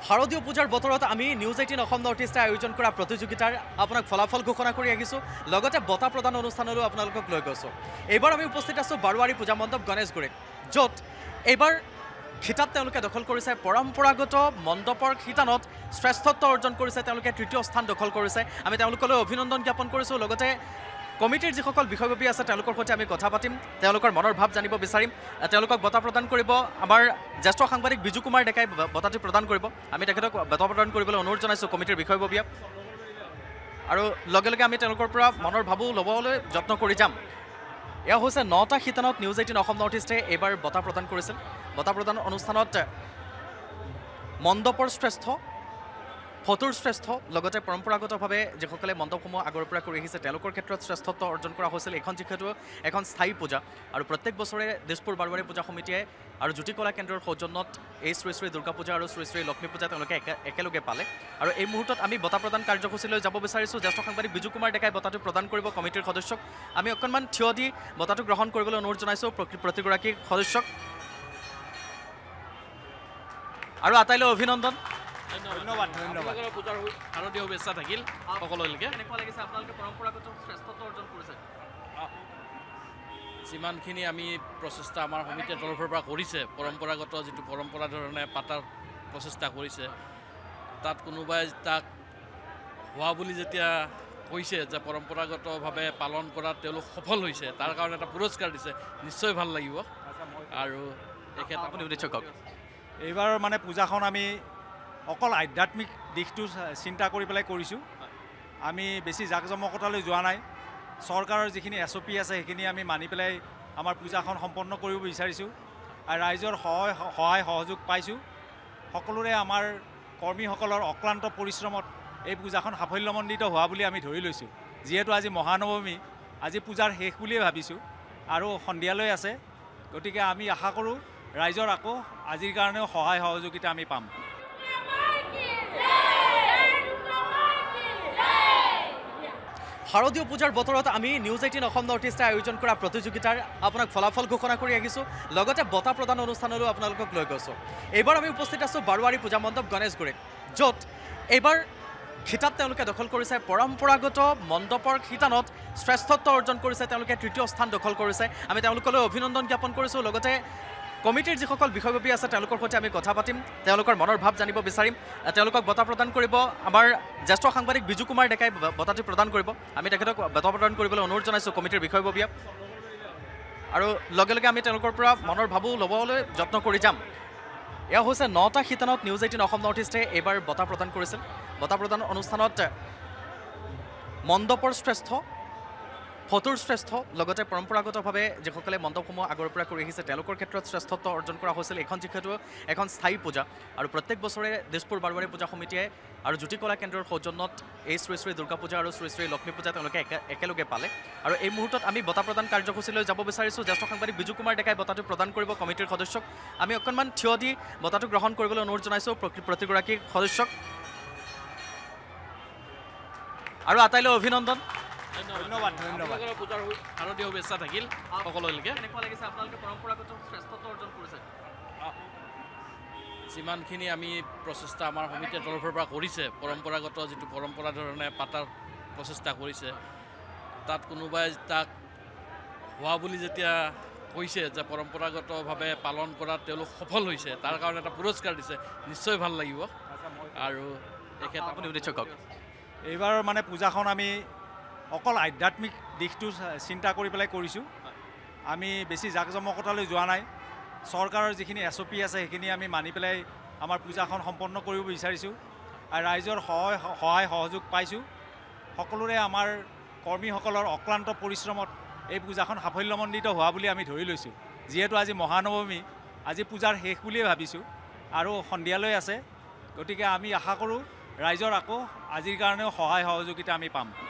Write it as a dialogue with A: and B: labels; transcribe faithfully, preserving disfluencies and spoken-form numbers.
A: শাৰদীয় পূজাৰ বতৰত আমি নিউজ এইটিন অসম নৰ্থ ইষ্টে আয়োজন কৰা প্ৰতিযোগিতাৰ আপোনাক ফলাফল ঘোষণা কৰি আহিছোঁ লগতে বঁটা প্ৰদান অনুষ্ঠানলৈ আপোনালোকক লৈ গৈছোঁ। এইবাৰ আমি উপস্থিত আছোঁ বাৰোৱাৰী পূজা মণ্ডপ গণেশগুৰিত, য'ত এইবাৰ খিতাপ তেওঁলোকে দখল কৰিছে। পৰম্পৰাগত মণ্ডপৰ শিতানত শ্ৰেষ্ঠত্ব অৰ্জন কৰিছে, তেওঁলোকে তৃতীয় স্থান দখল কৰিছে। আমি তেওঁলোকলৈ অভিনন্দন জ্ঞাপন কৰিছোঁ। লগতে কমিটিৰ যিসকল বিষয়ববী আছে তেওঁলোকৰ সৈতে আমি কথা পাতিম, তেওঁলোকৰ মনৰ ভাৱ জানিব বিচাৰিম। তেওঁলোকক বঁটা প্ৰদান কৰিব আমাৰ জ্যেষ্ঠ সাংবাদিক বিজু কুমাৰ ডেকাই বঁটাটি প্ৰদান কৰিব। আমি তেখেতক বঁটা প্ৰদান কৰিবলৈ অনুৰোধ জনাইছোঁ কমিটিৰ বিষয়ববীয়ে, আৰু লগে লগে আমি তেওঁলোকৰ পৰা মনৰ ভাৱো ল'বলৈ যত্ন কৰি যাম। এয়া হৈছে নটা শিতানত নিউজ এইটিন অসম নৰ্থ ইষ্টে এইবাৰ বঁটা প্ৰদান কৰিছিল। বঁটা প্ৰদান অনুষ্ঠানত মণ্ডপৰ শ্ৰেষ্ঠ, ফটোৰ শ্ৰেষ্ঠ, লগতে পৰম্পৰাগতভাৱে যিসকলে মণ্ডপসমূহ আগৰ পৰা কৰি আহিছে তেওঁলোকৰ ক্ষেত্ৰত শ্ৰেষ্ঠত্ব অৰ্জন কৰা হৈছিল। এইখন যিহেতু এখন স্থায়ী পূজা, আৰু প্ৰত্যেক বছৰে দিছপুৰ বাৰোৱাৰী পূজা সমিতিয়ে আৰু জ্যোতি কলা কেন্দ্ৰৰ সৌজন্যত এই শ্ৰী শ্ৰী দুৰ্গা পূজা আৰু শ্ৰী শ্ৰী লক্ষ্মী পূজা তেওঁলোকে একে একেলগে পালে। আৰু এই মুহূৰ্তত আমি বঁটা প্ৰদান কাৰ্যসূচীলৈ যাব বিচাৰিছোঁ। জ্যেষ্ঠ সাংবাদিক বিজু কুমাৰ ডেকাই বঁটাটো প্ৰদান কৰিব কমিটিৰ সদস্যক। আমি অকণমান থিয় দি বঁটাটো গ্ৰহণ কৰিবলৈ অনুৰোধ জনাইছোঁ প্ৰতিগৰাকী সদস্যক, আৰু আটাইলৈ অভিনন্দন।
B: ধন্যবাদ ধন্যবাদ পূজাৰ শাৰদীয় শুভেচ্ছা থাকিল সকলোলৈকে।
A: কেনেকুৱা লাগিছে আপোনালোকে পৰম্পৰাগত শ্ৰেষ্ঠত্ব অৰ্জন কৰিছে?
B: যিমানখিনি আমি প্ৰচেষ্টা আমাৰ সমিতিৰ তৰফৰ পৰা কৰিছে, পৰম্পৰাগত যিটো পৰম্পৰা ধৰণে পাতাৰ প্ৰচেষ্টা কৰিছে, তাত কোনোবাই তাক হোৱা বুলি যেতিয়া কৈছে যে পৰম্পৰাগতভাৱে পালন কৰাত তেওঁলোক সফল হৈছে, তাৰ কাৰণে এটা পুৰস্কাৰ দিছে, নিশ্চয় ভাল লাগিব। আৰু তেখেত
A: আপুনি উদ্দেশ্য কওক।
C: এইবাৰ মানে পূজাখন আমি অকল আধ্যাত্মিক দিশটো চিন্তা কৰি পেলাই কৰিছোঁ। আমি বেছি জাক জমকতালৈ যোৱা নাই। চৰকাৰৰ যিখিনি এছ অ' পি আছে সেইখিনি আমি মানি পেলাই আমাৰ পূজাখন সম্পন্ন কৰিব বিচাৰিছোঁ, আৰু ৰাইজৰ সহায় সহায় সহযোগ পাইছোঁ। সকলোৰে আমাৰ কৰ্মীসকলৰ অক্লান্ত পৰিশ্ৰমত এই পূজাখন সাফল্যমণ্ডিত হোৱা বুলি আমি ধৰি লৈছোঁ। যিহেতু আজি মহানৱমী, আজি পূজাৰ শেষ বুলিয়েই ভাবিছোঁ, আৰু সন্ধিয়ালৈ আছে। গতিকে আমি আশা কৰোঁ ৰাইজৰ আকৌ আজিৰ কাৰণেও সহায় সহযোগিতা আমি পাম।
A: শাৰদীয় পূজাৰ বতৰত আমি নিউজ এইটিন অসম নৰ্থ ইষ্টে আয়োজন কৰা প্ৰতিযোগিতাৰ আপোনাক ফলাফল ঘোষণা কৰি আহিছোঁ, লগতে বঁটা প্ৰদান অনুষ্ঠানলৈ আপোনালোকক লৈ গৈছোঁ। এইবাৰ আমি উপস্থিত আছোঁ বাৰোৱাৰী পূজা মণ্ডপ গণেশগুৰিত, য'ত এইবাৰ খিতাপ তেওঁলোকে দখল কৰিছে। পৰম্পৰাগত মণ্ডপৰ শিতানত শ্ৰেষ্ঠত্ব অৰ্জন কৰিছে, তেওঁলোকে তৃতীয় স্থান দখল কৰিছে। আমি তেওঁলোকলৈ অভিনন্দন জ্ঞাপন কৰিছোঁ। লগতে কমিটিৰ যিসকল বিষয়ববী আছে তেওঁলোকৰ সৈতে আমি কথা পাতিম, তেওঁলোকৰ মনৰ ভাৱ জানিব বিচাৰিম। তেওঁলোকক বঁটা প্ৰদান কৰিব আমাৰ জ্যেষ্ঠ সাংবাদিক বিজু কুমাৰ ডেকাই বঁটাটি প্ৰদান কৰিব। আমি তেখেতক বঁটা প্ৰদান কৰিবলৈ অনুৰোধ জনাইছোঁ কমিটিৰ বিষয়ববীয়ে, আৰু লগে লগে আমি তেওঁলোকৰ পৰা মনৰ ভাৱো ল'বলৈ যত্ন কৰি যাম। এয়া হৈছে নটা শিতানত নিউজ এইটিন অসম নৰ্থ ইষ্টে এইবাৰ বঁটা প্ৰদান কৰিছিল। বঁটা প্ৰদান অনুষ্ঠানত মণ্ডপৰ শ্ৰেষ্ঠ, ফটোৰ শ্ৰেষ্ঠ, লগতে পৰম্পৰাগতভাৱে যিসকলে মণ্ডপসমূহ আগৰ পৰা কৰি আহিছে তেওঁলোকৰ ক্ষেত্ৰত শ্ৰেষ্ঠত্ব অৰ্জন কৰা হৈছিল। এইখন যিহেতু এখন স্থায়ী পূজা, আৰু প্ৰত্যেক বছৰে দিছপুৰ বাৰোৱাৰী পূজা সমিতিয়ে আৰু জ্যোতি কলা কেন্দ্ৰৰ সৌজন্যত এই শ্ৰী শ্ৰী দুৰ্গা পূজা আৰু শ্ৰী শ্ৰী লক্ষ্মী পূজা তেওঁলোকে একে একেলগে পালে। আৰু এই মুহূৰ্তত আমি বঁটা প্ৰদান কাৰ্যসূচীলৈ যাব বিচাৰিছোঁ। জ্যেষ্ঠ সাংবাদিক বিজু কুমাৰ ডেকাই বঁটাটো প্ৰদান কৰিব কমিটিৰ সদস্যক। আমি অকণমান থিয় দি বঁটাটো গ্ৰহণ কৰিবলৈ অনুৰোধ জনাইছোঁ প্ৰতিগৰাকী সদস্যক, আৰু আটাইলৈ অভিনন্দন।
B: ধন্যবাদ ধন্যবাদ পূজাৰ শাৰদীয় শুভেচ্ছা থাকিল সকলোলৈকে।
A: কেনেকুৱা লাগিছে আপোনালোকে পৰম্পৰাগত শ্ৰেষ্ঠত্ব অৰ্জন কৰিছে?
B: যিমানখিনি আমি প্ৰচেষ্টা আমাৰ সমিতিৰ তৰফৰ পৰা কৰিছে, পৰম্পৰাগত যিটো পৰম্পৰা ধৰণে পাতাৰ প্ৰচেষ্টা কৰিছে, তাত কোনোবাই তাক হোৱা বুলি যেতিয়া কৈছে যে পৰম্পৰাগতভাৱে পালন কৰাত তেওঁলোক সফল হৈছে, তাৰ কাৰণে এটা পুৰস্কাৰ দিছে, নিশ্চয় ভাল লাগিব। আৰু তেখেত
A: আপুনি উদ্দেশ্য কওক।
C: এইবাৰ মানে পূজাখন আমি অকল আধ্যাত্মিক দিশটো চিন্তা কৰি পেলাই কৰিছোঁ। আমি বেছি জাক জমকতালৈ যোৱা নাই। চৰকাৰৰ যিখিনি এছ অ' পি আছে সেইখিনি আমি মানি পেলাই আমাৰ পূজাখন সম্পন্ন কৰিব বিচাৰিছোঁ, আৰু ৰাইজৰ সহায় সহায় সহযোগ পাইছোঁ। সকলোৰে আমাৰ কৰ্মীসকলৰ অক্লান্ত পৰিশ্ৰমত এই পূজাখন সাফল্যমণ্ডিত হোৱা বুলি আমি ধৰি লৈছোঁ। যিহেতু আজি মহানৱমী, আজি পূজাৰ শেষ বুলিয়েই ভাবিছোঁ, আৰু সন্ধিয়ালৈ আছে। গতিকে আমি আশা কৰোঁ ৰাইজৰ আকৌ আজিৰ কাৰণেও সহায় সহযোগিতা আমি পাম।